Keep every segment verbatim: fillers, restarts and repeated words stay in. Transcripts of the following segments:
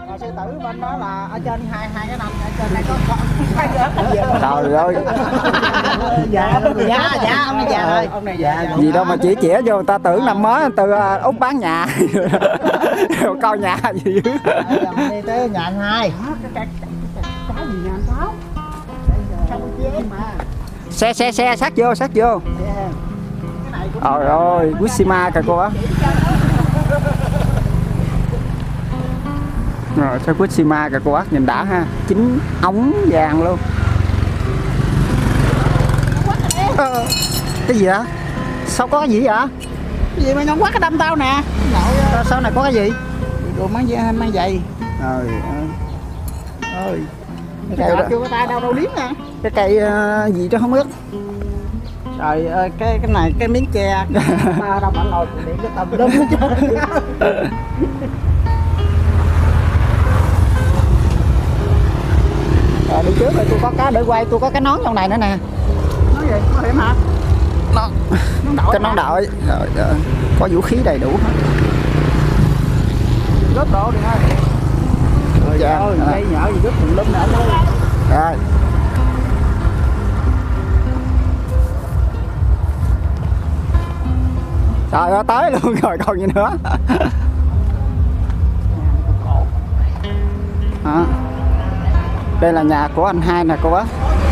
Nhà sư tử bên đó là ở trên hai hai cái năm, ở trên này có con. Trời ơi. Dạ, dạ, dạ, ông này già rồi. Ông này già. Gì đâu mà chỉ chĩa vô người ta tưởng năm mới từ Úc bán nhà. Coi nhà gì dưới. Đi tới nhà anh hai. Cái gì nhà anh Sáu? Xe xe xe sát vô, sát vô. Trời ơi, Gucci-ma kìa cô á. Rồi sao Gucci-ma kìa cô bác, nhìn đã ha, chính ống vàng luôn. Ờ, cái gì đó? Sao có cái gì vậy? Cái gì mà nhông quá cái đâm tao nè. Sao, sao này có cái gì? Đồ mang giày, mang giày. Trời ơi. Cái cây chưa có tay đâu đâu liếm nè. Cái cây uh, gì đó không biết. Trời ơi, cái cái này cái miếng tre. Ba đâu mà lòi điện cái tầm lum hết trơn. Rồi đi trước rồi tôi có cái để quay, tôi có cái nón trong này nữa nè. Nói gì? Có hiểm hả? Nón. Cái nón đội. Rồi, rồi. Có vũ khí đầy đủ hết. Rớt độ đi thôi. Rồi dạ, ơi, cây nhỏ gì rớt tùm lum nè anh ơi. Rồi. Trời ơi, tới luôn rồi còn gì nữa. Đó. Đây là nhà của anh hai nè cô bác.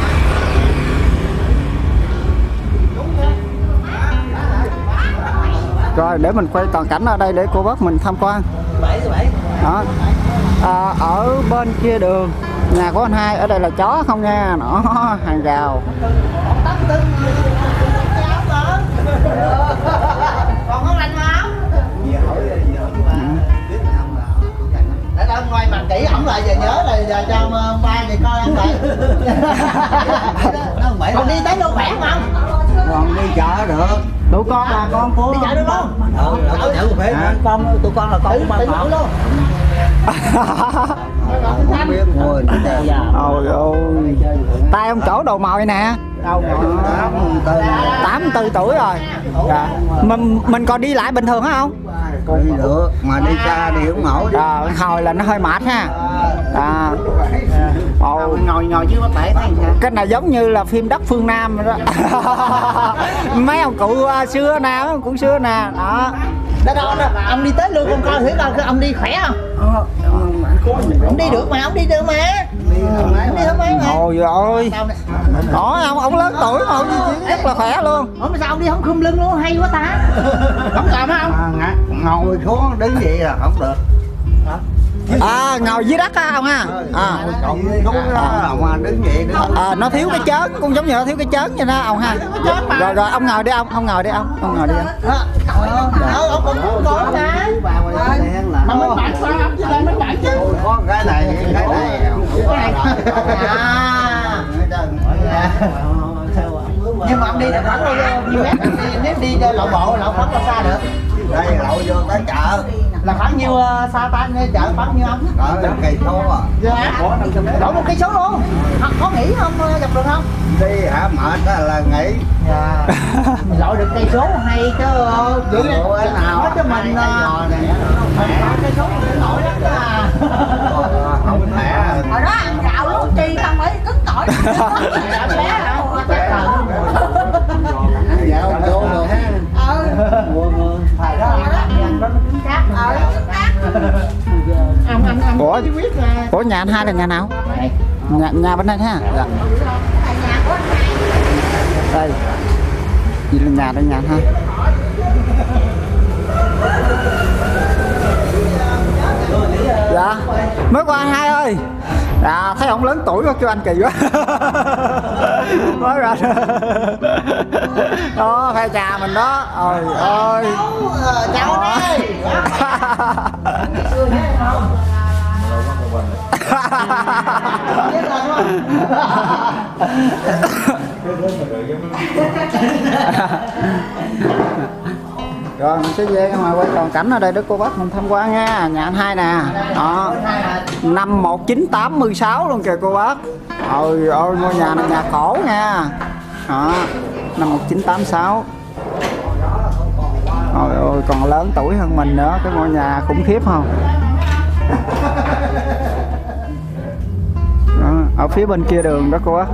Rồi để mình quay toàn cảnh ở đây để cô bác mình tham quan. Đó. À, ở bên kia đường nhà của anh hai, ở đây là chó không nha, nó hàng rào. Còn không lành máu. Để đâu ngoài mặt kỹ ổng lại giờ nhớ là giờ cho ba thì coi ông lại. Còn đi tới đâu khỏe không? Còn đi chợ được. Tụi con là con của. Đi chợ được luôn. Ừ, đâu có khỏe. Con tụi con là con của ba con luôn. Không biết ngồi. Ôi ôi. Tay ông chỗ đầu mồi nè. Đâu tám mươi tư tuổi rồi. Dạ. Mình mình còn đi lại bình thường hả không? Đi được, mà đi xa đi không nổi. À, hồi là nó hơi mệt ha. À. Ồ, ngồi ngồi chứ bắt bể thấy sao? Cái này giống như là phim Đất Phương Nam rồi đó. Mấy ông cụ xưa nè, mấy ông cụ xưa nè, đó. Đó đâu đó, ông đi tới luôn con coi thử coi ông đi khỏe không? Ông đi được mà, ông đi được mà. Ông đi không mấy mà. Ôi giời ơi. Đó, ông ông lớn tuổi mà ông rất là khỏe luôn. Ủa mà sao ông đi không khum lưng luôn, hay quá ta. Không làm không? À, ngồi xuống đứng vậy là không được. À, ngồi dưới đất á ông ha. À, Còn xuống đó mà đứng vậy đứng. À, nó thiếu cái chớn, cũng giống như nó thiếu cái chớn vậy đó ông ha. Rồi rồi ông ngồi đi ông, ông ngồi đi ông, ông ngồi đi ông. Ờ, ông cũng có mà. Mà mình bạn sao ông chứ lên mình bạn chứ. Có cái này, cái này. À. Nhưng mà ông đi được khoảng bao nhiêu mét? Nếu đi lộ bộ, lộ khoảng bao xa được? Đây lộ vô tới chợ. Là khoảng nhiêu xa ta chợ khoảng nhiêu ông? Cỡ cây số à. Dạ. Đổ một cây số luôn. Có nghỉ không dọc đường không? Đi hả mệt đó là nghỉ. Dạ. Lội được cây số hay chứ. Vậy nào nói cho mình cây số mình nổi lắm à. Không khỏe. Hồi đó ăn gạo lúa chi không phải cứng cỏi. Bé hả? Dạ ông vô rồi ha. Ừ. Phải đó ăn nó cứng cáp. Ờ cứng cáp. Ông ông ông Ủa, chứ biết là ủa nhà anh hai là nhà nào? Nhà, nhà bên đây ha. Dạ. Là nhà của anh hai. Đây. Gì là nhà đây nhà anh hai. Dạ. Mới qua anh hai ơi. Dạ, thấy ông lớn tuổi quá kêu anh kỳ quá. Mới ra. Đó, phe trà mình đó. Ôi ơi. chào anh ơi. Rồi mình sẽ về ngoài quay toàn cảnh ở đây để cô bác mình tham quan nha. Nhà anh hai nè. Đó. Năm một nghìn chín trăm tám mươi sáu luôn kìa cô bác. Ôi ôi ngôi nhà này nhà cổ nha. Đó. Năm một nghìn chín trăm tám mươi sáu. Ôi ôi còn lớn tuổi hơn mình nữa, cái ngôi nhà khủng khiếp không? ở phía bên kia đường đó cô á.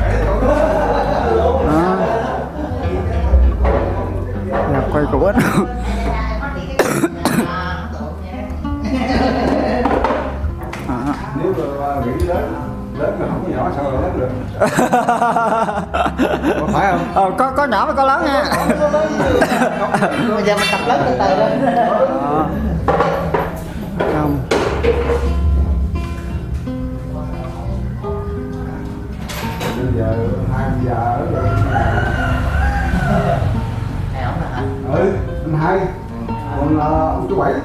Đó. Là quay cổ ích. Nếu mà nghĩ lớn lớn mà không có nhỏ sao mà lớn được. Có phải không? Ờ, có có nhỏ và có lớn nha. Bây giờ mình tập lớn từ từ lên. Đó. Không. Bây giờ hai giờ rồi. Ừ, anh hai. Còn uh, ông chú Bảy.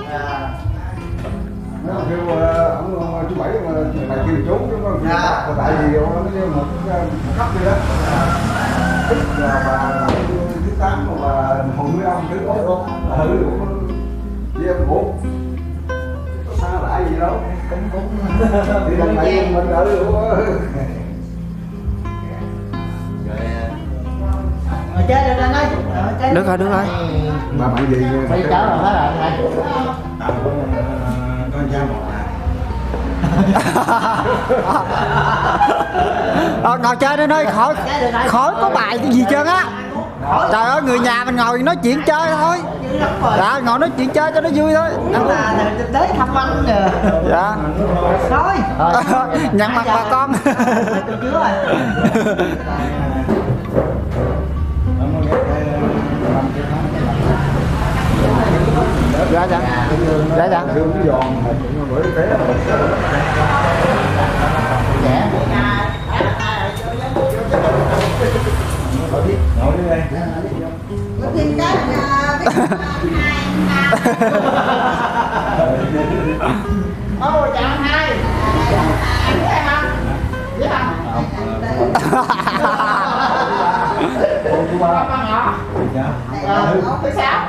Nó kêu uh, ông chú Bảy mà mày kêu trốn chứ không. Dạ. Tại vì nó kêu một khắp đi đó. Thích là bà thứ tám mà hùng với ông thứ bốn. Ừ, với em bốn. Có xa lại gì đâu. Cũng cũng đi đằng này mình ở luôn. Chơi được rồi nói. Được rồi, được rồi. Bà bạn gì nha. Bây giờ rồi hết rồi. Tao có con dao một à. Ờ, ngồi chơi đi nơi khỏi khỏi có bài cái gì trơn á. Trời ơi, người nhà mình ngồi nói chuyện chơi thôi. Dạ, ngồi nói chuyện chơi cho nó vui thôi. Anh là tới thăm anh nè. Dạ. Thôi. Nhận mặt bà con. Tôi chưa rồi. Dạ dạ. Dạ dạ. Ngồi đi đây. Tìm cái Ô, chào anh hai. Anh biết em không? Biết không? Con chú ba. Con nhỏ. Ờ, thứ sáu.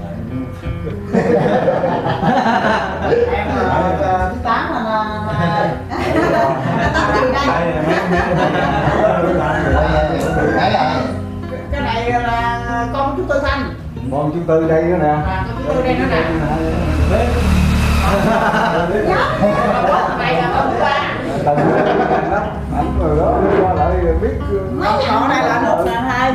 Em là thứ tám là cái này là con chú Tư Thanh. Con chú Tư đây nữa nè. À, con chú Tư đây nữa nè. Này là con thứ ba. Anh rồi đó, qua lại biết Mấy nhỏ này là một là hai.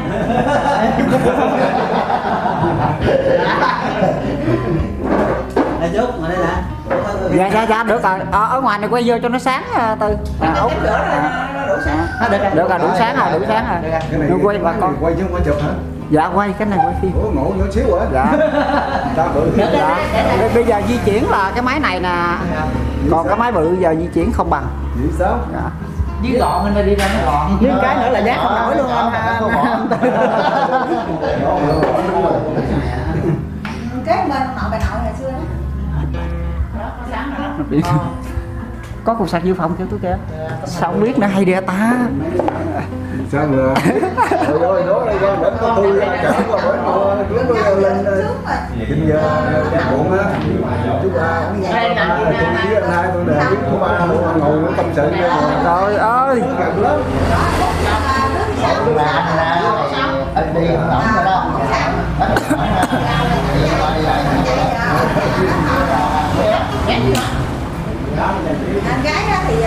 Là chút mà đây nè. Dạ dạ dạ được rồi. Ờ, ở ngoài này quay vô cho nó sáng Tư. À, Út. Đủ sáng. Được rồi, đủ sáng rồi, đủ sáng rồi. Nó quay bà con. Quay chứ không có chụp hả? Dạ quay cái này quay phim. Ủa ngộ nhỏ xíu hả? Dạ. Ta bự. Dạ. Bây giờ di chuyển là cái máy này nè. Còn cái máy bự giờ di chuyển không bằng. Vì sao? Dạ. Với gọn mình đi ra nó gọn. Với cái nữa là giá không nổi luôn anh. cái bên nội bà nội hồi xưa đó. Đó, có sáng rồi đó. Có cục sạc dự phòng kêu tôi kìa. Sao không biết nữa hay địa ta. Sao mà rồi rồi đó đây con đến con tôi chẳng qua bữa nào kiếm tôi lên kinh giờ cuộn á chú ba tôi với anh hai tôi đề với chú ba ngồi nó tâm sự Trời ơi. Anh đi không ổng rồi đó. Anh gái đó thì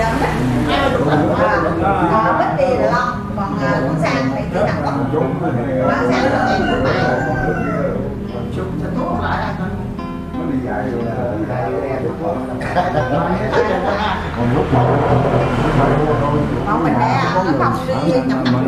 Bích đi là Long, còn con Sang thì chỉ nằm con. Con Sang là em của mày. nó đi dạy rồi còn lúc Còn mình đẻ nó không đi nhập nhập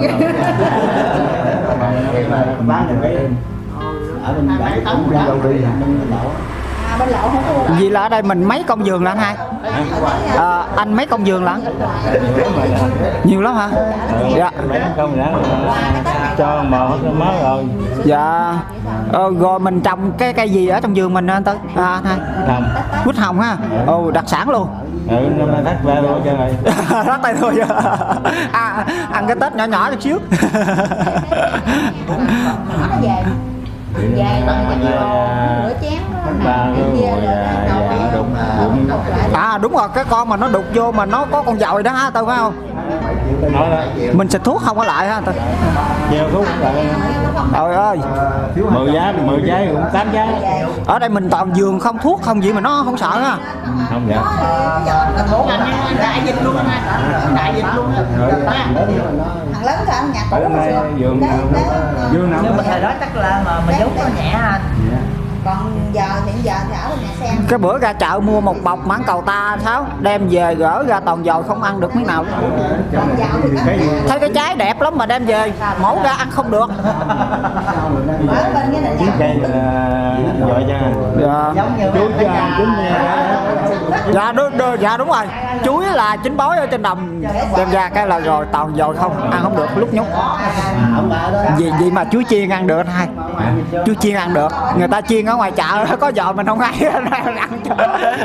bán được cái ở bên đây cũng đi đâu đi bên lỗ. À, bên lỗ không có. Vì là ở đây mình mấy công giường là anh hai? À, anh mấy công giường là anh? Nhiều lắm hả? Dạ. Không đã cho mờ hết má rồi. Dạ. Ờ, rồi mình trồng cái cây gì ở trong vườn mình anh Tư? À, anh hai. Hồng. Quýt hồng ha. Ồ, đặc sản luôn. Ừ, năm nay thắt ba luôn cho rồi. Đó tay thôi. À, ăn cái Tết nhỏ nhỏ chút xíu. Nó về. Về rửa chén. ba cái ngồi vàng đụng bụng. À đúng rồi, cái con mà nó đục vô mà nó có con dòi đó ha Tư phải không? Nói đó. Mình xịt thuốc không có lại ha Tư. Nhiều thuốc lại. Trời ơi. Mười giá mười trái cũng tám giá. Ở đây mình toàn giường không thuốc không gì mà nó không sợ ha. Không dạ. Thuốc là đại dịch luôn anh, đại dịch luôn á. Thằng lớn cả nhặt Tới hôm nay giường nào giường nào. Nhưng mà thời đó chắc là mà mà giống nó nhẹ anh. còn giờ hiện giờ thì ở nhà xem. Cái bữa ra chợ mua một bọc mãng cầu ta sao đem về gỡ ra toàn dồi không ăn được miếng nào. Còn dạo thì có Thấy cái trái đẹp lắm mà đem về mổ ra ăn không được. ở bên cái này Chín cây là dội cho. Dạ. Giống như Chú cho ăn chín Dạ đúng, đúng, dạ đúng rồi. Chuối là chín bói ở trên đồng đem ra cái là rồi toàn dồi không ăn không được lúc nhúc. Vì vậy mà chuối chiên ăn được hai. Chuối chiên ăn được. Người ta chiên ở ngoài chợ có giò mình không ai ăn cho.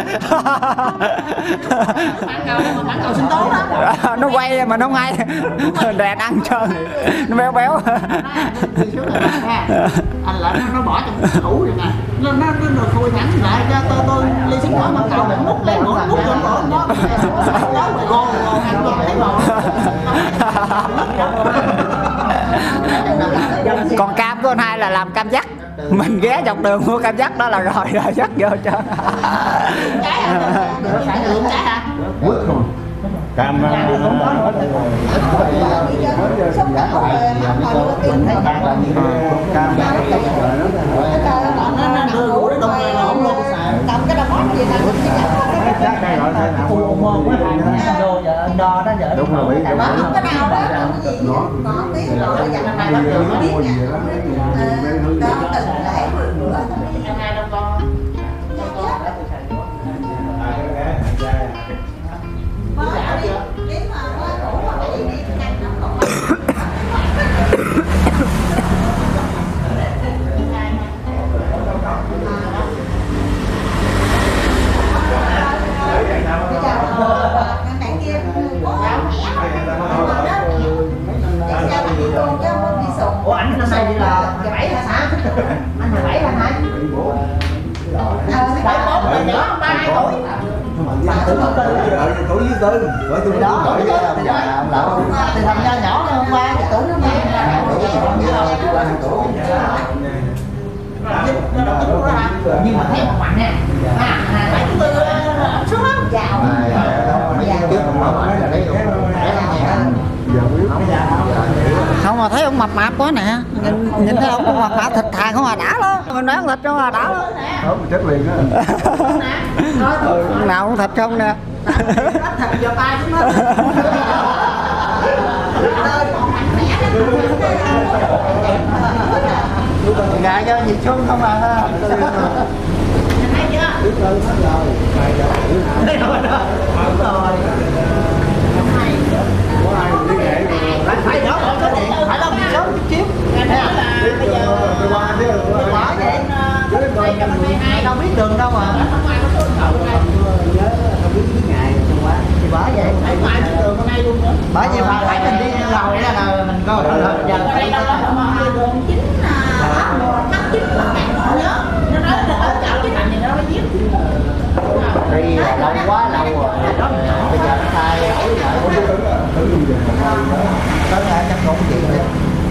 bán cầu sinh tố đó. Nó quay mà nó không ai đèn ăn trơn nó béo béo. Anh lại nó bỏ trong tủ rồi nè, nó nó nó khui thẳng lại cho tôi tôi ly xin bỏ măng cầu mình múc lấy múc múc lên bỏ nó đó rồi gòn gòn ăn gòn thấy gòn. Còn cam của anh hai là làm cam dắt, mình ghé dọc đường mua cam dắt đó là rồi rồi dắt vô cho cam cầm cái đầu món gì Đo giờ đo đó giờ đúng rồi nó không có nào đó cái gì có tiếng rồi nó dành này nó biết nha đó từng lễ bữa anh hai đâu con ủa ảnh năm nay đi là mười bảy hả hả? Anh mười bảy hả hả? Bảy bốn là nhỏ hơn ba hai tuổi. tuổi với tư tuổi tôi Đó, tuổi thì thằng nho nhỏ hơn ba cái tuổi nó mấy nhưng mà thấy một mặt nè, à bảy tuổi xuống lắm chào không mà thấy ông mập mạp quá nè, nhìn, nhìn thấy ông mập mạp thịt thà không à đã lắm, mình đoán thịt không à đã lắm. đó mình chết liền á. Ừ, nào cũng thịt không nè. thịt vào tay xuống hết. Gà cho nhiệt xuân không à ha. Thấy chưa? Đúng rồi. Phải phải đó có điện, phải đâu bị sớm chút xíu. Nghe nói là bây giờ bỏ vậy đâu biết đường đâu mà. Thì bỏ vậy, phải ngoài biết đường hôm nay luôn nữa. Bởi vì mà phải mình đi lầu vậy là mình coi giờ đây đâu đó đường chính tháng chín là bạn nhớ. Nó nói là ở chợ cái thành thì nó mới giết. Đi lâu quá lâu rồi. Bây giờ nó thay đổi lại. Tới ra chắc cũng gì đấy.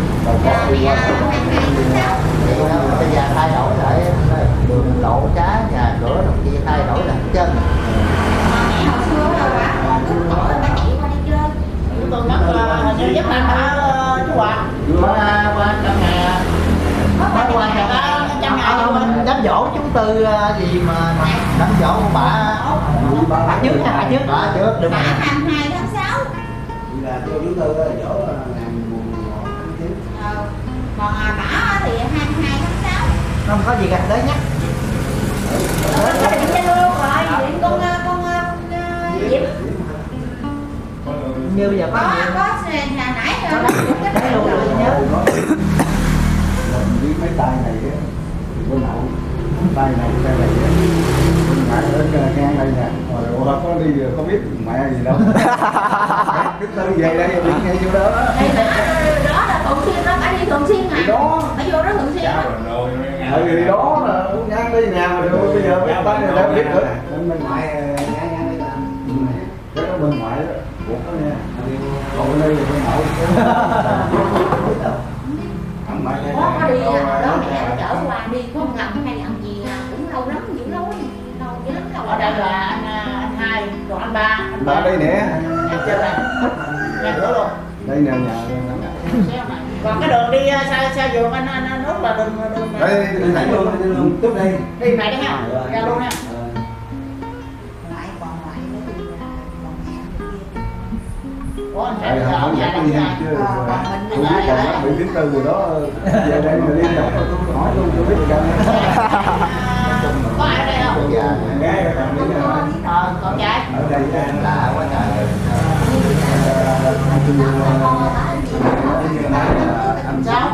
Bây giờ thay đổi lại đường lộ cá nhà cửa đồng kia thay đổi lại hết trơn. mẹ hồi xưa là bà còn cứ tội ba chị qua đi chơi. Chúng tôi mất hình như giúp anh hả chú Hoàng? Qua qua trăm ngày mới qua trăm ngày trăm ngày nhưng đám dỗ chú Tư gì mà đám dỗ của bà bà trước nha bà trước bà trước được Bà hai mươi hai tháng sáu. Là cho chú tư đó dỗ ngày mùng một tháng chín. Còn bà thì hai mươi hai tháng sáu. không có gì gần tới nhắc Có điện cho luôn rồi, điện con con Diễm. như bây giờ có Có nhiều có nhà nãy rồi cái luôn rồi nhớ Mình biết mấy tay này á, thì có nậu tay này tay này á, mình mãi ở ngang đây nè, rồi có đi có biết mẹ gì đâu. Cái tư về đây đi ngay chỗ đó. đây là đó là thường xuyên đó, phải đi thường xuyên mà. Đó. Phải vô đó thường xuyên. Rồi Tại vì đó là uống nhang đi nhà mà được bây giờ mấy tay này đã biết rồi. Bên ngoại nhang nhang đi làm. Cái đó bên ngoại đó, buộc đó nha. Còn bên đây là bên nội. Không phải có có đi à, đó mẹ chở qua đi có một lần hay làm gì à, cũng lâu lắm dữ lâu lâu dữ lắm lâu. Ở đây là anh anh hai còn anh ba anh ba đây nè. nhà trên này nhà cửa luôn. Đây nè nhà. Còn cái đường đi xa xa vườn anh anh, anh nút là đường đường Đây đi thẳng luôn, đi luôn tiếp đây. đi này đấy ha, ra luôn ha. Lại còn lại nữa thì là còn mẹ kia. Ủa anh Tại sẽ là ở không nhà nhắc này đi nha. nha chứ. Ờ, còn mình Tôi biết chồng nó bị thứ tư rồi đó. Giờ đây mà đi nhậu tôi hỏi luôn tôi biết được đâu. Có ai ở đây không? Gái còn đi nè. Ờ, con trai. Ở đây là quá trời. Sao?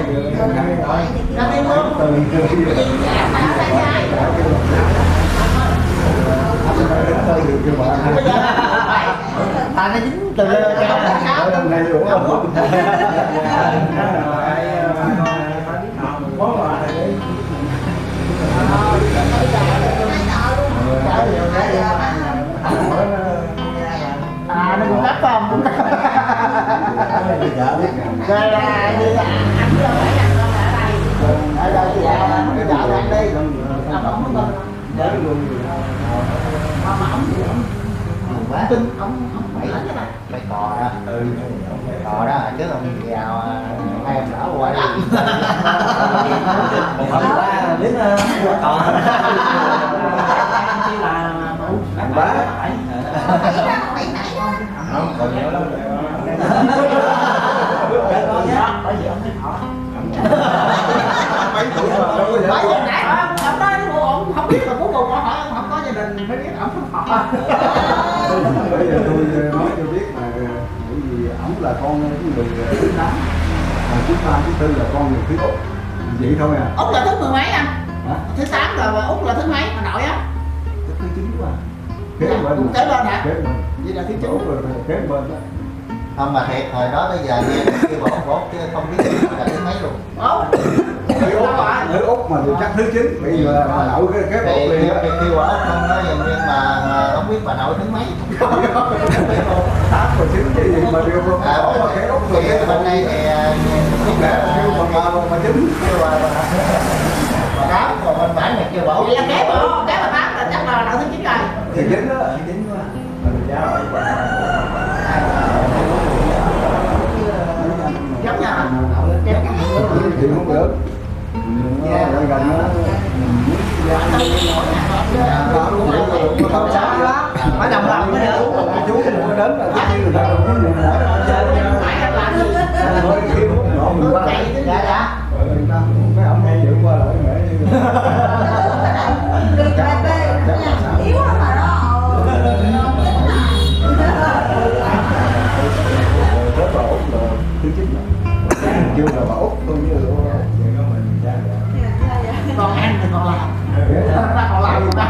Ra đi luôn. Bây giờ ta nó dính từ lơ cao ở đằng này đúng không? à nó cũng cắt không cũng cắt rồi là như là anh chưa phải rằng đâu mà ở đây ở đây thì là cái vợ anh đi ông ông không con để luôn mà mà ông gì ông quá tin ông ông bảy lắm cái này cò đó ừ cò đó chứ ông vào hai em đỡ qua đi một hôm qua đến cò chỉ là Anh bá. không còn nhiều lắm có gì ông thấy họ Mấy tuổi mà đâu có Bởi vậy. vì nãy ông ông nói ông không biết là cuối cùng ông hỏi ông không có gia đình mới biết ông không học. Bây giờ tôi nói cho biết mà bởi vì ổng là con cái người thứ tám, còn thứ ba thứ tư là con người thứ út, vậy thôi à. Út là thứ mười mấy anh? Hả? Thứ tám rồi Út là thứ mấy mà nội á? Thứ chín quá. Kế bên. Cũng kế bên hả? Kế bên. Vậy là thứ chín. Út rồi kế bên đó. không mà thiệt hồi đó tới giờ nghe kêu bột bột chứ không biết là thứ mấy luôn Út. Thứ út thứ út mà thì chắc thứ chín, bây giờ bà nội cái kế thì út liền á. kêu kêu bà út không nói nhưng mà mà không biết bà nội thứ mấy Tám và chín cái gì mà đều không à, có mà kế út rồi. thì bên đây thì không biết là Kêu bà ba mà chín. kêu bà bà tám còn bên bản này kêu bà út Vậy là kế bà kế bà tám là chắc là nội thứ chín rồi. Thì chín đó. Chín quá. Giống nhà. Thì không được. Gần gần đó. không sao đó phải đồng lòng mới được Chú đừng có đến là cái người ta đừng có người hỏi thôi khi muốn nhỏ mình qua chạy dạ dạ mấy ông hay giữ qua lại mẹ Yếu lắm mà đó. rất là út là thứ chín chưa là bà út tôi như là Còn ăn thì còn làm. Ta còn làm ta.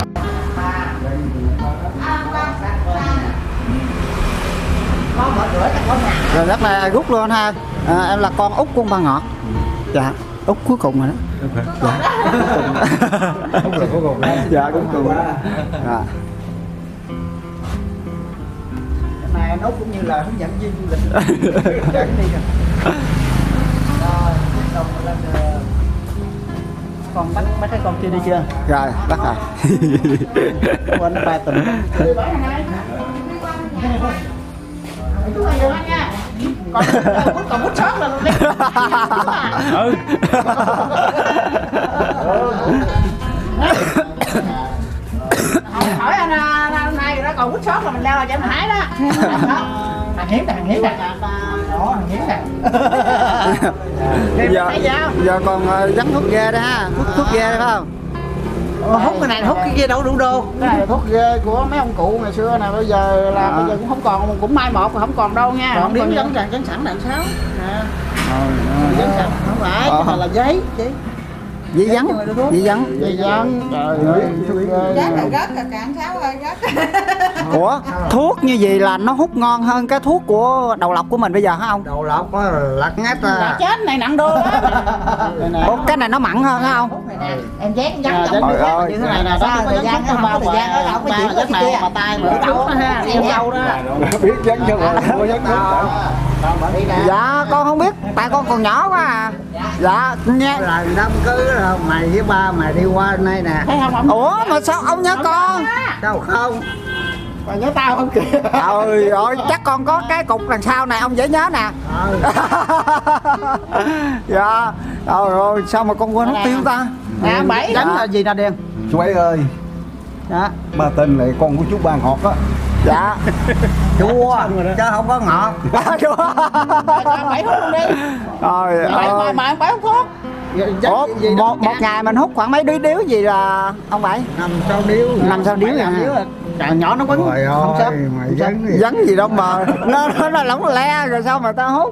Có mở cửa chắc có nhà. Rồi rất là rút luôn ha. À, em là con út của ông ba Ngọt. Dạ, út cuối cùng rồi đó. Dạ. út là cuối cùng Dạ cuối cùng. Dạ. cái này nó cũng như là hướng dẫn viên du lịch dẫn đi rồi rồi tiếp tục lên con bắt bắt cái con kia đi chưa Rồi, bắt rồi. quên nó ba tuần Đi bán hai. Chú ơi đừng ăn nha. Còn bút còn bút sót là luôn đi. Ừ. Hỏi anh anh này nó còn bút sót là mình leo là cho anh hái đó. Thằng hiếm thằng hiếm thằng đó thằng hiếm thằng. Giờ, giờ còn uh, dắt thuốc ghê đó ha. Thuốc, thuốc ghê đó phải không? hút cái này hút cái kia đâu đủ đô cái này là thuốc ghê của mấy ông cụ ngày xưa này bây giờ là À. bây giờ cũng không còn cũng mai một rồi không còn đâu nha Còn không điếm còn giống tràn trắng sẵn đạn sáu. nè Ờ, dân sẵn không phải Ờ. cái này là giấy chứ Dĩ dắn, dĩ dắn. dây dán trời ơi thuốc ghê Rớt là rớt là cạn sáu ơi rớt. Ủa thuốc như vậy là nó hút ngon hơn cái thuốc của đầu lọc của mình bây giờ hả ông? Đầu lọc á lật ngắt Đã ra. chết này nặng đô á. Ủa cái này nó mặn hơn hả ông? Em dán À, gắn dán trọng Trời ơi. như thế này nè, sao có thời gian dán không có thời gian ở đâu cái chuyện rất này này mà tay mà Đậu nó ha, em em dâu đó. biết dán cho rồi mua dán cho. Dạ con không biết tại con còn nhỏ quá à. Dạ nghe. Là năm cứ là mày với ba mày đi qua bên đây nè. Thấy không ông? Ủa mà sao ông nhớ con? Sao không? Mà nhớ tao không kìa. Trời ơi chắc con có cái cục đằng sau này ông dễ nhớ nè. Dạ. Trời ơi sao mà con quên mất tiêu ta? Nè ông Bảy đánh là gì nè Điền? Chú ấy ơi, Dạ. ba tên này con của chú ba ngọt á. Dạ. Chua chứ không có ngọt. Chúa. Ông Bảy hút luôn đi. Trời Bảy mà ơi. mà ông Bảy hút thuốc. Ủa, một, một ngày mình hút khoảng mấy điếu điếu gì là ông Bảy? Năm sáu điếu. Năm sáu điếu à? Trời nhỏ nó quấn Trời không sớm. ơi, mày dán gì? Dắn gì đâu mà nó nó, nó lỏng le rồi sao mà tao hút.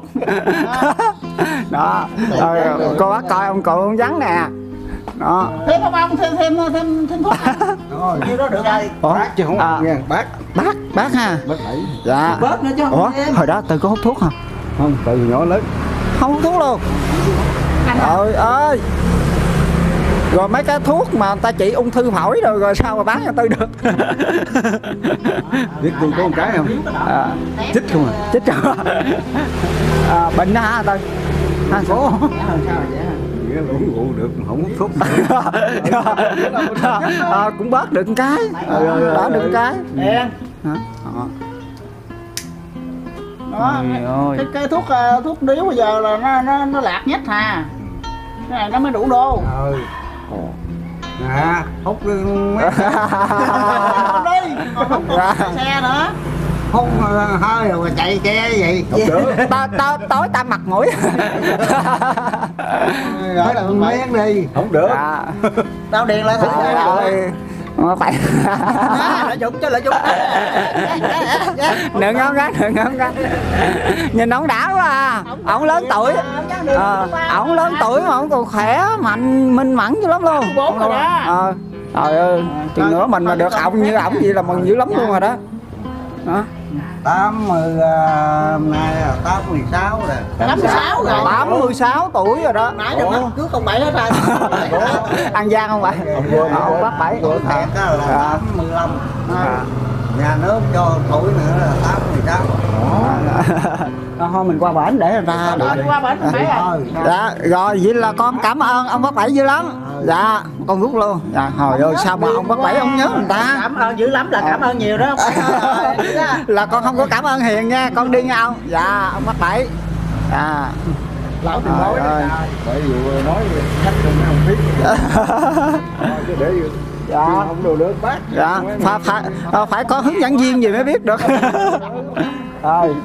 Đó. Rồi cô bác coi ông cụ ông dắn nè. Đó. Thêm không ông thêm thêm thêm thêm thuốc. Rồi, Nhiêu đó được rồi. Ủa? bác chứ không À. nghe bác. Bác, bác ha. Bác bảy. Dạ. Bớt nữa chứ không Ủa, thêm. hồi đó Từ có hút thuốc hả? Không, từ nhỏ lớn. Không hút thuốc luôn. Trời ơi. Rồi mấy cái thuốc mà người ta trị ung thư phổi rồi rồi sao mà bán cho Tư được? Biết tôi có một cái không? À, Chích không à? chết rồi. À, bệnh đó hả Tư? Hả số? Nghĩa là uống rượu được, không hút thuốc. À, cũng bớt được một cái. Bớt được một cái. Điền. Hả? Ờ. Đó. Trời ơi. Cái, cái thuốc ờ, thuốc điếu bây giờ là nó nó nó lạc nhất hà. Cái này nó mới đủ đô. Trời. Nè, hút mấy Không đi. Còn không còn Dạ. xe nữa. hút hơi rồi mà chạy xe vậy. không được. Ta, ta, tối ta mặt mũi. Rồi là không phải. Miếng đi. Không được. Dạ. Tao Điền lại Trời ơi. Mà phải. lợi dụng chứ lợi dụng. Đừng ngon gắt, đừng ngon gắt. Nhìn ông đã quá à. Ông lớn tuổi. Ờ, ổng lớn tuổi mà ổng còn khỏe, mạnh, minh mẫn dữ lắm luôn. Bốn rồi đó. Ờ, trời ơi, chừng nữa mình mà được ổng như ổng gì là mừng dữ lắm luôn rồi đó. Đó. Tám mươi nay là tám mươi sáu rồi. Tám mươi sáu rồi. tám mươi sáu tuổi rồi đó. Nãy được bắt cứ không bảy hết rồi. Ăn gian không vậy? Ông bác bảy. Tuổi thiệt á là À. tám mươi lăm. À. Nhà nước cho tuổi nữa là tám mươi sáu. Đó, thôi mình qua bển để người ta Rồi qua bển phải rồi. Thôi. dạ rồi vậy là con cảm ơn ông bác bảy dữ lắm. Dạ con rút luôn. Dạ hồi ơi sao mà ông bác bảy ông nhớ người ta. Cảm ơn dữ lắm là cảm ơn nhiều đó. Là con không có cảm ơn Hiền nha, con đi nha ông. Dạ ông bác bảy. Dạ. Lão tiền bối Trời ơi. Bởi vì nói khách cho nó không biết. Thôi, chứ để Dạ. không đồ được bác. Dạ phải, phải, phải có hướng dẫn viên gì mới biết được. Rồi.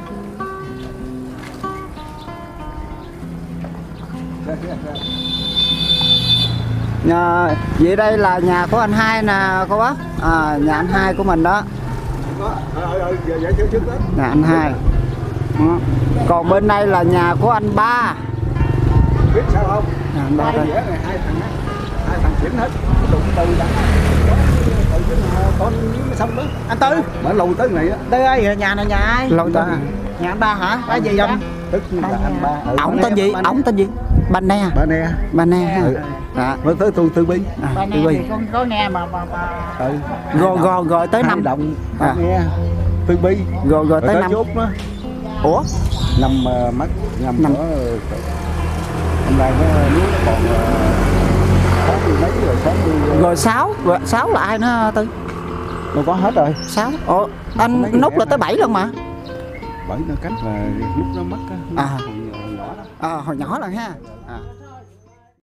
Nhà, vậy đây là nhà của anh hai nè cô bác. À, nhà anh hai của mình đó. Đó, ờ, ờ, giờ vậy trước trước đó. Nhà anh hai. Đó. Còn bên đây là nhà của anh ba. Biết sao không? Nhà anh ba Hai đây. vẽ này hai thằng á, hai thằng xỉn hết. Đụng từ đã. Từ cái con miếng xong đó. Anh Tư. Mở lùi tới này á. Tư ơi, nhà này nhà ai? Lâu ta. Nhà anh ba hả? Ba gì vậy? Tức là anh ba. Ừ, Ổng ba tên nè, gì? ba nè. Ổng tên gì? Ba nè. Ba nè. Ba nè ha. Ừ. Dạ. Mới tới tôi tư bi. À, Bà đi nè quỳ. thì con có nghe mà mà mà Ừ. Rồi rồi rồi tới Hai năm. đồng. À. Nghe. Tư bi. Rồi rồi tới Rồi năm. chốt đó. Ủa? Nằm uh, mắt nằm Nằm. ở hôm nay nó nếu nó còn sáu mươi mấy rồi sáu mươi Rồi sáu, rồi sáu là ai nữa Tư? đâu có hết rồi. Sáu. Ủa anh Mấy người nút là em tới bảy luôn mà. Bởi nó cách là lúc nó mất á. À. Hồi nhỏ đó. À, hồi nhỏ là ha. À.